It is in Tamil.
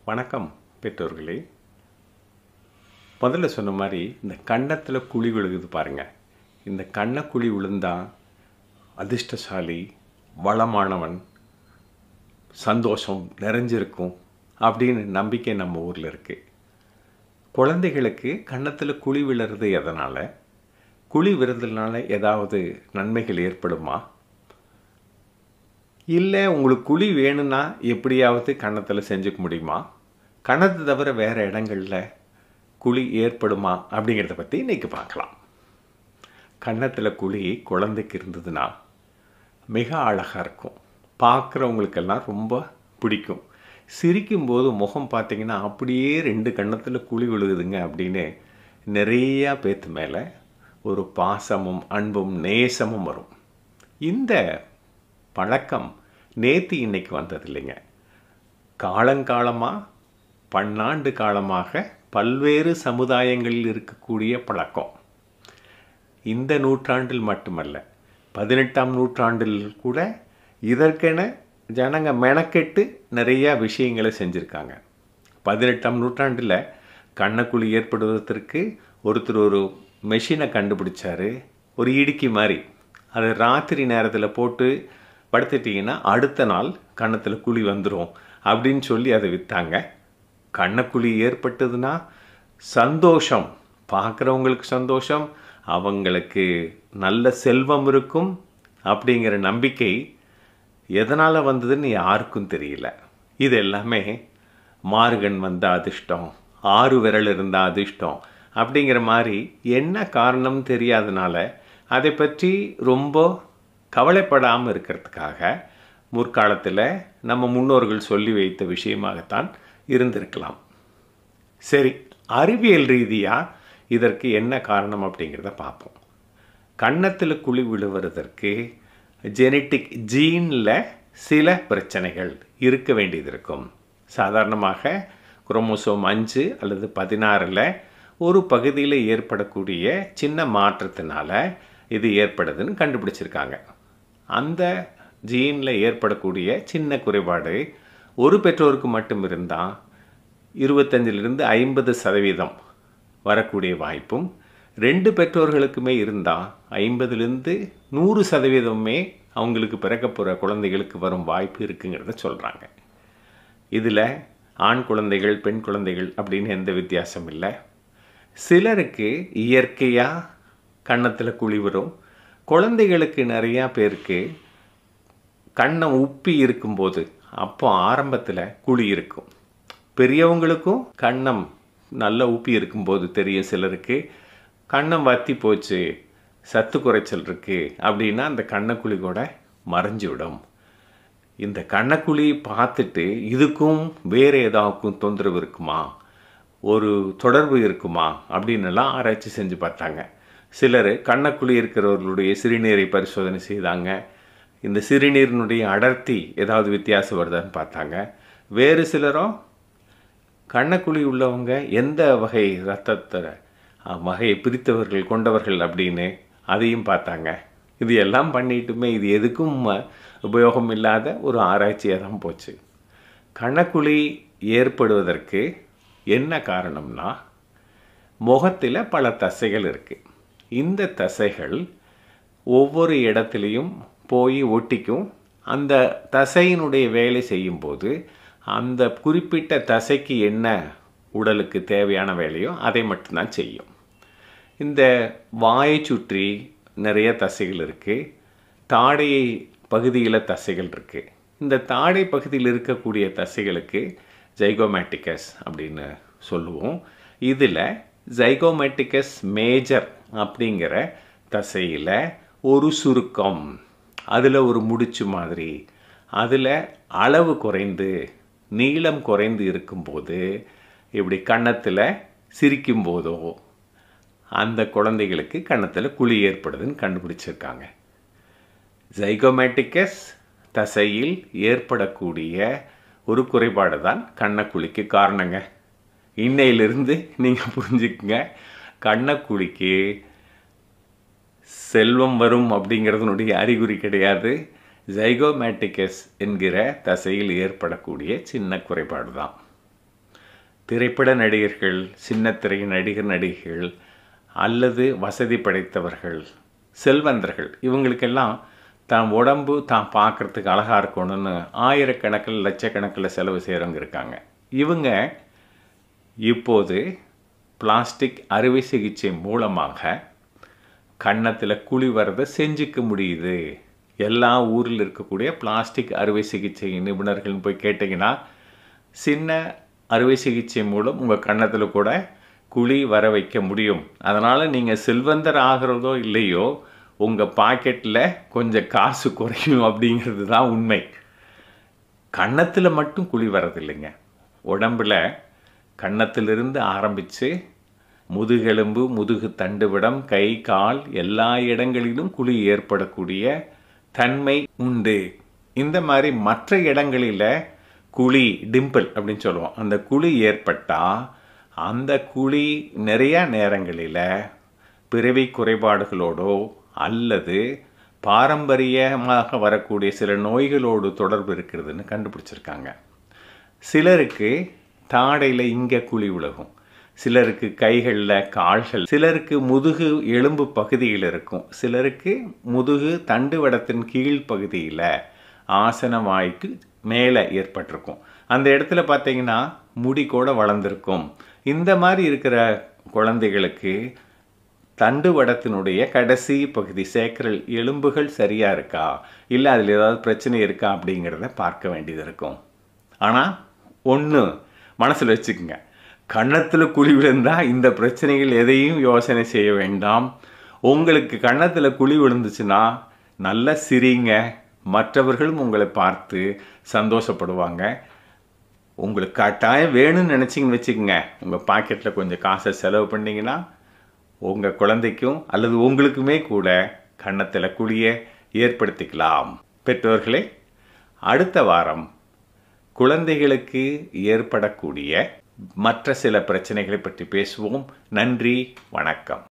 வணக்கம் பெற்றோர்களே. முதல்ல சொன்ன மாதிரி இந்த கன்னத்தில் குழி விழுகுது பாருங்கள். இந்த கன்னக்குழி விழுந்தா அதிர்ஷ்டசாலி, வளமானவன், சந்தோஷம் நிறைஞ்சிருக்கும் அப்படின்னு நம்பிக்கை நம்ம ஊரில் இருக்குது. குழந்தைகளுக்கு கன்னத்தில் குழி விழுறது எதனால்? குழி விழுறதுனால ஏதாவது நன்மைகள் ஏற்படுமா? இல்லை உங்களுக்கு குழி வேணும்னா எப்படியாவது கன்னத்தில் செஞ்சுக்க முடியுமா? கன்னத்தை தவிர வேறு இடங்களில் குழி ஏற்படுமா அப்படிங்கிறத பற்றி இன்றைக்கி பார்க்கலாம். கன்னத்தில் குழி குழந்தைக்கு இருந்ததுன்னா மிக அழகாக இருக்கும். பார்க்குறவங்களுக்கெல்லாம் ரொம்ப பிடிக்கும். சிரிக்கும்போது முகம் பார்த்திங்கன்னா அப்படியே 2 கன்னத்தில் குழி விழுகுதுங்க அப்படின்னு நிறையா பேத்து மேலே ஒரு பாசமும் அன்பும் நேசமும் வரும். இந்த பழக்கம் நேற்று இன்னைக்கு வந்தது இல்லைங்க. காலங்காலமாக பன்னாண்டு காலமாக பல்வேறு சமுதாயங்களில் இருக்கக்கூடிய பழக்கம். இந்த நூற்றாண்டில் மட்டுமல்ல, 18ஆம் நூற்றாண்டில் கூட இதற்கென ஜனங்க மெனக்கெட்டு நிறையா விஷயங்களை செஞ்சுருக்காங்க. 18ஆம் நூற்றாண்டில் கன்னக்குழி ஏற்படுவதற்கு ஒருத்தர் ஒரு மெஷினை கண்டுபிடிச்சார். ஒரு இடுக்கி மாதிரி. அதை ராத்திரி நேரத்தில் போட்டு படுத்துட்டிங்கன்னா அடுத்த நாள் கன்னத்தில் குழி வந்துடும் அப்படின்னு சொல்லி அதை விற்றாங்க. கன்னக்குழி ஏற்பட்டதுன்னா சந்தோஷம், பார்க்குறவங்களுக்கு சந்தோஷம், அவங்களுக்கு நல்ல செல்வம் இருக்கும் அப்படிங்கிற நம்பிக்கை எதனால் வந்ததுன்னு யாருக்கும் தெரியல. இது எல்லாமே மார்கன் வந்தால் அதிர்ஷ்டம், 6 விரல் இருந்தால் அதிர்ஷ்டம் அப்படிங்கிற மாதிரி என்ன காரணம் தெரியாதனால அதை பற்றி ரொம்ப கவலைப்படாமல் இருக்கிறதுக்காக முற்காலத்தில் நம்ம முன்னோர்கள் சொல்லி வைத்த விஷயமாகத்தான் இருந்திருக்கலாம். சரி, அறிவியல் ரீதியாக இதற்கு என்ன காரணம் அப்படிங்கிறத பார்ப்போம். கன்னத்தில் குழி விழுவதற்கு ஜெனட்டிக் ஜீனில் சில பிரச்சனைகள் இருக்க வேண்டியது இருக்கும். சாதாரணமாக குரோமோசோம் 5 அல்லது 16 ஒரு பகுதியில் ஏற்படக்கூடிய சின்ன மாற்றத்தினால இது ஏற்படுதுன்னு கண்டுபிடிச்சிருக்காங்க. அந்த ஜீனில் ஏற்படக்கூடிய சின்ன குறைபாடு ஒரு பெற்றோருக்கு மட்டும் இருந்தால் 25-50% வரக்கூடிய வாய்ப்பும், 2 பெற்றோர்களுக்குமே இருந்தால் 50-100% அவங்களுக்கு பிறக்க போகிற குழந்தைகளுக்கு வரும் வாய்ப்பு இருக்குங்கிறத சொல்கிறாங்க. இதில் ஆண் குழந்தைகள் பெண் குழந்தைகள் அப்படின்னு எந்த வித்தியாசம் இல்லை. சிலருக்கு இயற்கையாக கன்னத்தில் குழி வரும். குழந்தைகளுக்கு நிறையா பேருக்கு கன்னம் உப்பி இருக்கும்போது அப்போ ஆரம்பத்தில் குழி இருக்கும். பெரியவங்களுக்கும் கன்னம் நல்லா உப்பி இருக்கும்போது தெரியும். சிலருக்கு கன்னம் வத்தி போச்சு, சத்து குறைச்சல் இருக்குது அப்படின்னா அந்த கன்னக்குழி கூட மறைஞ்சு விடும். இந்த கன்னக்குழி பார்த்துட்டு இதுக்கும் வேறு ஏதாவுக்கும் தொந்தரவு இருக்குமா, ஒரு தொடர்பு இருக்குமா அப்படின்னுலாம் ஆராய்ச்சி செஞ்சு பார்த்தாங்க. சிலர் கன்னக்குழி இருக்கிறவர்களுடைய சிறுநீரை பரிசோதனை செய்தாங்க. இந்த சிறுநீரினுடைய அடர்த்தி ஏதாவது வித்தியாசம் வருதான்னு பார்த்தாங்க. வேறு சிலரும் கன்னக்குழி உள்ளவங்க எந்த வகை இரத்தத்தை வகையை பிரித்தவர்கள் கொண்டவர்கள் அப்படின்னு அதையும் பார்த்தாங்க. இது எல்லாம் பண்ணிட்டுமே இது எதுக்கும் உபயோகம் இல்லாத ஒரு ஆராய்ச்சியாக தான் போச்சு. கன்னக்குழி ஏற்படுவதற்கு என்ன காரணம்னா, முகத்தில் பல தசைகள் இருக்குது. இந்த தசைகள் ஒவ்வொரு இடத்துலையும் போய் ஒட்டிக்கும். அந்த தசையினுடைய வேலை செய்யும்போது அந்த குறிப்பிட்ட தசைக்கு என்ன உடலுக்கு தேவையான வேலையோ அதை மட்டும்தான் செய்யும். இந்த வாயை சுற்றி நிறைய தசைகள் இருக்குது. தாடை பகுதியில் தசைகள் இருக்குது. இந்த தாடை பகுதியில் இருக்கக்கூடிய தசைகளுக்கு ஜைகோமேட்டிகஸ் அப்படின்னு சொல்லுவோம். இதில் ஜைகோமேட்டிகஸ் மேஜர் அப்படிங்கிற தசையில் ஒரு சுருக்கம், அதில் ஒரு முடிச்சு மாதிரி, அதில் அளவு குறைந்து நீளம் குறைந்து இருக்கும்போது இப்படி கன்னத்தில் சிரிக்கும்போதோ அந்த குழந்தைகளுக்கு கன்னத்தில் குழி ஏற்படுதுன்னு கண்டுபிடிச்சிருக்காங்க. ஜைகோமேட்டிகஸ் தசையில் ஏற்படக்கூடிய ஒரு குறைபாடு தான் கன்னக்குழிக்கு காரணங்க. இன்னையிலிருந்து நீங்கள் புரிஞ்சுக்குங்க, கன்னக்குழிக்கு செல்வம் வரும் அப்படிங்கிறதுனுடைய அறிகுறி கிடையாது. ஜைகோமேட்டிகஸ் என்கிற தசையில் ஏற்படக்கூடிய சின்ன குறைபாடு தான். திரைப்பட நடிகர்கள், சின்னத்திரை நடிகர் நடிகைகள் அல்லது வசதி படைத்தவர்கள், செல்வந்தர்கள் இவங்களுக்கெல்லாம் தான் உடம்பு தான் பார்க்குறதுக்கு அழகாக இருக்கணும்னு ஆயிரக்கணக்கில் லட்சக்கணக்கில் செலவு செய்கிறவங்க இருக்காங்க. இவங்க இப்போது பிளாஸ்டிக் அறுவை சிகிச்சை மூலமாக கன்னத்தில் குழி வரதை செஞ்சுக்க முடியுது. எல்லா ஊரில் இருக்கக்கூடிய பிளாஸ்டிக் அறுவை சிகிச்சை நிபுணர்கள் போய் கேட்டிங்கன்னா சின்ன அறுவை சிகிச்சை மூலம் உங்கள் கன்னத்தில் கூட குழி வர வைக்க முடியும். அதனால் நீங்கள் செல்வந்தர் ஆகிறதோ இல்லையோ உங்கள் பாக்கெட்டில் கொஞ்சம் காசு குறையும் அப்படிங்கிறது தான் உண்மை. கன்னத்தில் மட்டும் குழி வரதில்லைங்க. உடம்பில் கன்னத்திலிருந்து ஆரம்பித்து முதுகெலும்பு, முதுகு தண்டுவிடம், கை, கால் எல்லா இடங்களிலும் குழி ஏற்படக்கூடிய தன்மை உண்டு. இந்த மாதிரி மற்ற இடங்களில் குழி, டிம்பிள் அப்படின்னு சொல்லுவோம், அந்த குழி ஏற்பட்டால் அந்த குழி நிறைய நேரங்களில் பிறவி குறைபாடுகளோடோ அல்லது பாரம்பரியமாக வரக்கூடிய சில நோய்களோடு தொடர்பு இருக்கிறதுன்னு கண்டுபிடிச்சிருக்காங்க. சிலருக்கு தாடையில் இங்கே குழி விலகும், சிலருக்கு கைகளில், கால்கள், சிலருக்கு முதுகு எலும்பு பகுதியில் இருக்கும், சிலருக்கு முதுகு தண்டுவடத்தின் கீழ் பகுதியில் ஆசன வாய்க்கு மேலே ஏற்பட்டிருக்கும். அந்த இடத்துல பார்த்தீங்கன்னா முடி கூட வளர்ந்துருக்கும். இந்த மாதிரி இருக்கிற குழந்தைகளுக்கு தண்டுவடத்தினுடைய கடைசி பகுதி சேக்கரல் எலும்புகள் சரியாக இருக்கா, இல்லை அதில் ஏதாவது பிரச்சனை இருக்கா அப்படிங்கிறத பார்க்க வேண்டியது இருக்கும். ஆனால் ஒன்று மனசில் வச்சுக்கோங்க, கன்னத்தில் குழி விழுந்தால் இந்த பிரச்சனைகள் எதையும் யோசனை செய்ய வேண்டாம். உங்களுக்கு கன்னத்தில் குழி விழுந்துச்சுன்னா நல்லா சிரிங்க, மற்றவர்களும் உங்களை பார்த்து சந்தோஷப்படுவாங்க. உங்களுக்கு கட்டாயம் வேணும்னு நினச்சிங்கன்னு வச்சுக்கோங்க, உங்கள் பாக்கெட்டில் கொஞ்சம் காசை செலவு பண்ணிங்கன்னா உங்கள் குழந்தைக்கும் அல்லது உங்களுக்குமே கூட கன்னத்தில் குழியை ஏற்படுத்திக்கலாம். பெற்றோர்களே, அடுத்த வாரம் குழந்தைகளுக்கு ஏற்படக்கூடிய மற்ற சில பிரச்சனைகளை பற்றி பேசுவோம். நன்றி, வணக்கம்.